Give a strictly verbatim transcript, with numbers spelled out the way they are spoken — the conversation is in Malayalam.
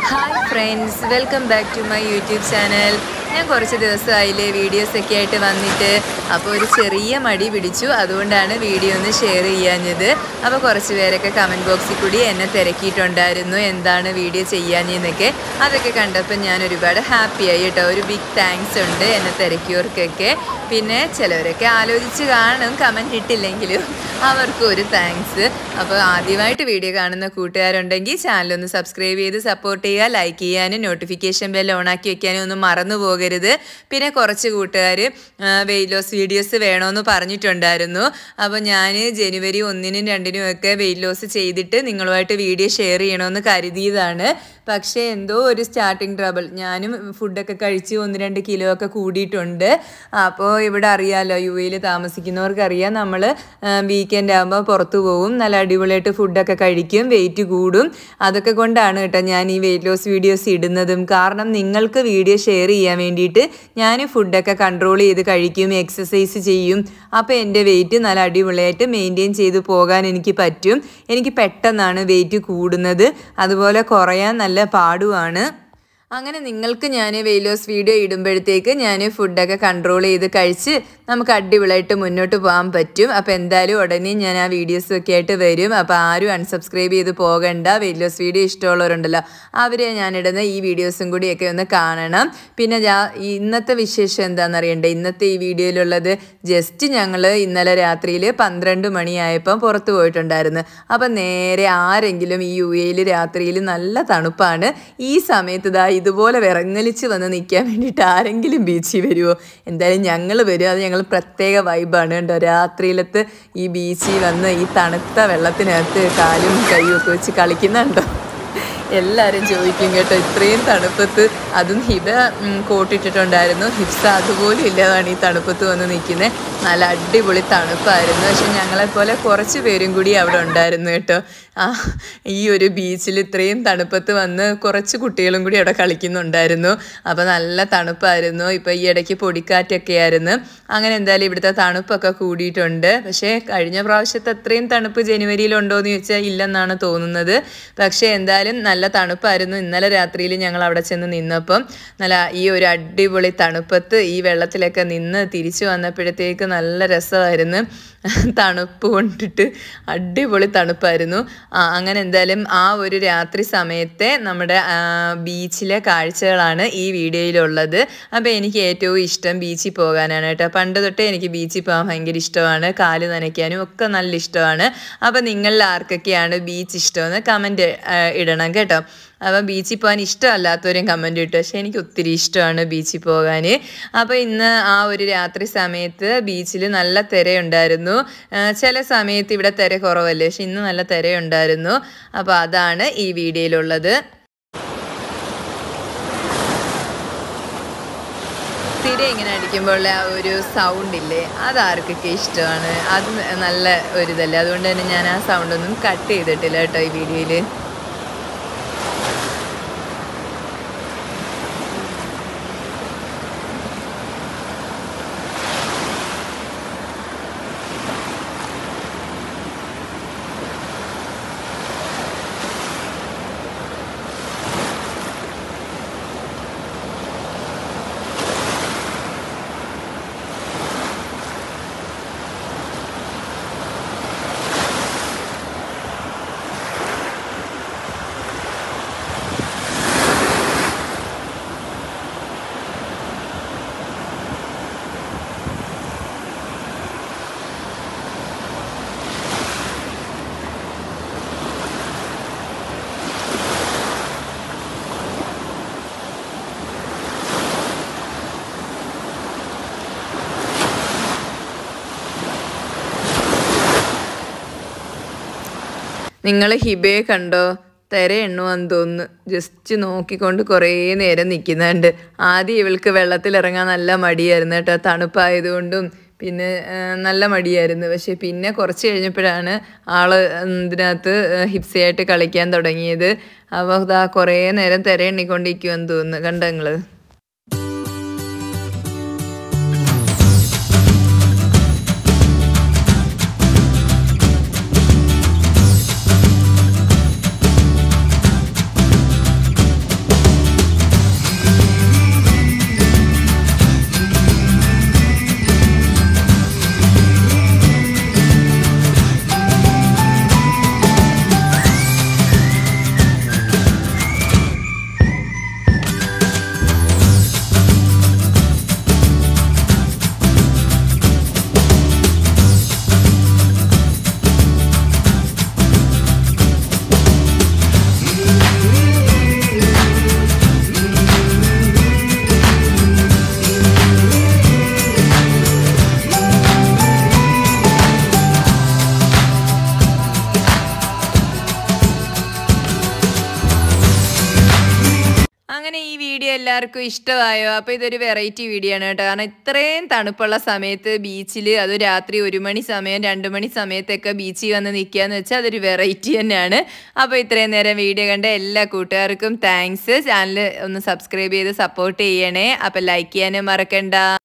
Hi friends, welcome back to my YouTube channel. ഞാൻ കുറച്ച് ദിവസമായില്ലേ വീഡിയോസ് ഒക്കെ ആയിട്ട് വന്നിട്ട് അപ്പോൾ ഒരു ചെറിയ മടി പിടിച്ചു അതുകൊണ്ടാണ് വീഡിയോ ഒന്ന് ഷെയർ ചെയ്യാഞ്ഞത് അപ്പോൾ കുറച്ച് പേരൊക്കെ കമന്റ് ബോക്സിൽ കൂടി എന്നെ തിരക്കിയിട്ടുണ്ടായിരുന്നു എന്താണ് വീഡിയോ ചെയ്യാഞ്ഞെന്നൊക്കെ അതൊക്കെ കണ്ടപ്പോൾ ഞാൻ ഒരുപാട് ഹാപ്പി ആയി കേട്ടോ ഒരു ബിഗ് താങ്ക്സ് ഉണ്ട് എന്നെ തിരക്കിയവർക്കൊക്കെ പിന്നെ ചിലവരൊക്കെ ആലോചിച്ച് കാണും കമന്റ് ഇട്ടില്ലെങ്കിലും അവർക്കും ഒരു താങ്ക്സ് അപ്പോൾ ആദ്യമായിട്ട് വീഡിയോ കാണുന്ന കൂട്ടുകാരുണ്ടെങ്കിൽ ചാനൽ ഒന്ന് സബ്സ്ക്രൈബ് ചെയ്ത് സപ്പോർട്ട് ചെയ്യുക ലൈക്ക് ചെയ്യാനും നോട്ടിഫിക്കേഷൻ ബെൽ ഓൺ ആക്കി വെക്കാനും ഒന്നും മറന്നു പോകരുത് പിന്നെ കുറച്ച് കൂട്ടുകാർ വെയിറ്റ് ലോസ് വീഡിയോസ് വേണമെന്ന് പറഞ്ഞിട്ടുണ്ടായിരുന്നു അപ്പോൾ ഞാൻ ജനുവരി ഒന്നിനും രണ്ടിനും ഒക്കെ വെയിറ്റ് ലോസ് ചെയ്തിട്ട് നിങ്ങളുമായിട്ട് വീഡിയോ ഷെയർ ചെയ്യണമെന്ന് കരുതിയതാണ് പക്ഷേ എന്തോ ഒരു സ്റ്റാർട്ടിങ് ട്രബിൾ ഞാനും ഫുഡൊക്കെ കഴിച്ച് ഒന്ന് രണ്ട് കിലോ ഒക്കെ കൂടിയിട്ടുണ്ട് അപ്പോൾ ഇവിടെ അറിയാമല്ലോ യു എയിൽ താമസിക്കുന്നവർക്കറിയാം നമ്മൾ വീക്കെൻഡ് ആകുമ്പോൾ പുറത്തു പോകും നല്ല അടിപൊളിയായിട്ട് ഫുഡൊക്കെ കഴിക്കും വെയിറ്റ് കൂടും അതൊക്കെ കൊണ്ടാണ് കേട്ടോ ഞാൻ ഈ വെയിറ്റ് ലോസ് വീഡിയോസ് ഇടുന്നതും കാരണം നിങ്ങൾക്ക് വീഡിയോ ഷെയർ ചെയ്യാൻ വേണ്ടിയിട്ട് ഞാൻ ഫുഡൊക്കെ കൺട്രോൾ ചെയ്ത് കഴിക്കും എക്സസൈസ് ചെയ്യും അപ്പോൾ എൻ്റെ വെയിറ്റ് നല്ല അടിപൊളിയായിട്ട് മെയിൻറ്റെയിൻ ചെയ്ത് പോകാൻ എനിക്ക് പറ്റും എനിക്ക് പെട്ടെന്നാണ് വെയിറ്റ് കൂടുന്നത് അതുപോലെ കുറയാൻ നല്ല പാടുമാണ് അങ്ങനെ നിങ്ങൾക്ക് ഞാൻ വെയിറ്റ് ലോസ് വീഡിയോ ഇടുമ്പോഴത്തേക്ക് ഞാൻ ഫുഡൊക്കെ കൺട്രോൾ ചെയ്ത് കഴിച്ച് നമുക്ക് അടിപൊളിയായിട്ട് മുന്നോട്ട് പോകാൻ പറ്റും അപ്പോൾ എന്തായാലും ഉടനെ ഞാൻ ആ വീഡിയോസൊക്കെ ആയിട്ട് വരും അപ്പോൾ ആരും അൺസബ്സ്ക്രൈബ് ചെയ്ത് പോകണ്ട വെയിറ്റ് ലോസ് വീഡിയോ ഇഷ്ടമുള്ളവരുണ്ടല്ലോ അവരെ ഞാനിടുന്ന ഈ വീഡിയോസും കൂടിയൊക്കെ ഒന്ന് കാണണം പിന്നെ ഞാൻ ഇന്നത്തെ വിശേഷം എന്താണെന്ന് അറിയണ്ടേ ഇന്നത്തെ ഈ വീഡിയോയിലുള്ളത് ജസ്റ്റ് ഞങ്ങൾ ഇന്നലെ രാത്രിയിൽ പന്ത്രണ്ട് മണിയായപ്പം പുറത്ത് പോയിട്ടുണ്ടായിരുന്നു അപ്പം നേരെ ആരെങ്കിലും ഈ യു എയിൽ രാത്രിയിൽ നല്ല തണുപ്പാണ് ഈ സമയത്ത് ഇതാ ഇതുപോലെ വിറങ്ങലിച്ച് വന്ന് നിൽക്കാൻ വേണ്ടിയിട്ട് ആരെങ്കിലും ബീച്ചിൽ വരുമോ എന്തായാലും ഞങ്ങൾ വരും അത് ഞങ്ങൾ പ്രത്യേക വൈബാണ് കേട്ടോ രാത്രിയിലത്ത് ഈ ബീച്ചിൽ വന്ന് ഈ തണുത്ത വെള്ളത്തിനകത്ത് കാലും കൈയും ഒക്കെ വെച്ച് കളിക്കുന്നുണ്ടോ എല്ലാവരും ചോദിക്കും കേട്ടോ ഇത്രയും തണുപ്പത്ത് അതും ഹിബ കോട്ടിട്ടിട്ടുണ്ടായിരുന്നു ഹിപ്സ അതുപോലും ഇല്ലാതാണ് ഈ തണുപ്പത്ത് വന്ന് നിൽക്കുന്നത് നല്ല അടിപൊളി തണുപ്പായിരുന്നു പക്ഷെ ഞങ്ങളെപ്പോലെ കുറച്ച് പേരും കൂടി അവിടെ ഉണ്ടായിരുന്നു കേട്ടോ ആ ഈ ഒരു ബീച്ചിൽ ഇത്രയും തണുപ്പത്ത് വന്ന് കുറച്ച് കുട്ടികളും കൂടി അവിടെ കളിക്കുന്നുണ്ടായിരുന്നു അപ്പോൾ നല്ല തണുപ്പായിരുന്നു ഇപ്പോൾ ഈ ഇടയ്ക്ക് പൊടിക്കാറ്റൊക്കെ ആയിരുന്നു അങ്ങനെ എന്തായാലും ഇവിടുത്തെ തണുപ്പൊക്കെ കൂടിയിട്ടുണ്ട് പക്ഷേ കഴിഞ്ഞ പ്രാവശ്യത്തെ അത്രയും തണുപ്പ് ജനുവരിയിലുണ്ടോ എന്ന് ചോദിച്ചാൽ ഇല്ലെന്നാണ് തോന്നുന്നത് പക്ഷേ എന്തായാലും നല്ല തണുപ്പായിരുന്നു ഇന്നലെ രാത്രിയിൽ ഞങ്ങൾ അവിടെ ചെന്ന് നിന്നപ്പം നല്ല ഈ ഒരു അടിപൊളി തണുപ്പത്ത് ഈ വെള്ളത്തിലൊക്കെ നിന്ന് തിരിച്ചു വന്നപ്പോഴത്തേക്ക് നല്ല രസമായിരുന്നു തണുപ്പ് കൊണ്ടിട്ട് അടിപൊളി തണുപ്പായിരുന്നു അങ്ങനെ എന്തായാലും ആ ഒരു രാത്രി സമയത്തെ നമ്മുടെ ബീച്ചിലെ കാഴ്ചകളാണ് ഈ വീഡിയോയിലുള്ളത് അപ്പോൾ എനിക്ക് ഏറ്റവും ഇഷ്ടം ബീച്ചിൽ പോകാനാണ് കേട്ടോ പണ്ട് തൊട്ടേ എനിക്ക് ബീച്ചിൽ പോകാൻ ഭയങ്കര ഇഷ്ടമാണ് കാല് നനയ്ക്കാനും ഒക്കെ നല്ല ഇഷ്ടമാണ് അപ്പോൾ നിങ്ങളിൽ ആർക്കൊക്കെയാണ് ബീച്ച് ഇഷ്ടമെന്ന് കമൻറ്റ് ഇടണം കേട്ടോ അപ്പം ബീച്ചിൽ പോകാൻ ഇഷ്ടമല്ലാത്തവരും കമൻറ്റ് ഇട്ടു പക്ഷേ എനിക്ക് ഒത്തിരി ഇഷ്ടമാണ് ബീച്ചിൽ പോകാൻ അപ്പോൾ ഇന്ന് ആ ഒരു രാത്രി സമയത്ത് ബീച്ചിൽ നല്ല തിരയുണ്ടായിരുന്നു ചില സമയത്ത് ഇവിടെ തിര കുറവല്ലേ പക്ഷെ ഇന്ന് നല്ല തിരയുണ്ടായിരുന്നു അപ്പോൾ അതാണ് ഈ വീഡിയോയിലുള്ളത് തിര ഇങ്ങനെ അടിക്കുമ്പോൾ ആ ഒരു സൗണ്ട് ഇല്ലേ അതാർക്കൊക്കെ ഇഷ്ടമാണ് അത് നല്ല ഒരിതല്ലേ അതുകൊണ്ട് തന്നെ ഞാൻ ആ സൗണ്ടൊന്നും കട്ട് ചെയ്തിട്ടില്ല കേട്ടോ ഈ വീഡിയോയിൽ നിങ്ങൾ ഹിബയെ കണ്ടോ തിര എണ്ണുവാന്ന് തോന്നുന്നു ജസ്റ്റ് നോക്കിക്കൊണ്ട് കുറേ നേരം നിൽക്കുന്നുണ്ട് ആദ്യം ഇവൾക്ക് വെള്ളത്തിലിറങ്ങാൻ നല്ല മടിയായിരുന്നു കേട്ടോ തണുപ്പായതുകൊണ്ടും പിന്നെ നല്ല മടിയായിരുന്നു പക്ഷേ പിന്നെ കുറച്ച് കഴിഞ്ഞപ്പോഴാണ് ആൾ ഇതിനകത്ത് ഹിപ്സയായിട്ട് കളിക്കാൻ തുടങ്ങിയത് അപ്പോൾ അതാ കുറേ നേരം തിര എണ്ണിക്കൊണ്ടിരിക്കുമെന്ന് തോന്നുന്നു കണ്ടോ നിങ്ങൾ അങ്ങനെ ഈ വീഡിയോ എല്ലാവർക്കും ഇഷ്ടമായോ? അപ്പോൾ ഇതൊരു വെറൈറ്റി വീഡിയോ ആണ് കേട്ടോ. കാരണം ഇത്രയും തണുപ്പുള്ള സമയത്ത് ബീച്ചിൽ, അത് രാത്രി ഒരു മണി സമയം രണ്ട് മണി സമയത്തൊക്കെ ബീച്ചിൽ വന്ന് നിൽക്കുക എന്ന് വെച്ചാൽ അതൊരു വെറൈറ്റി തന്നെയാണ്. അപ്പോൾ ഇത്രയും നേരം വീഡിയോ കണ്ട എല്ലാ കൂട്ടുകാർക്കും താങ്ക്സ്. ചാനൽ ഒന്ന് സബ്സ്ക്രൈബ് ചെയ്ത് സപ്പോർട്ട് ചെയ്യണേ. അപ്പോൾ ലൈക്ക് ചെയ്യാനും മറക്കണ്ട.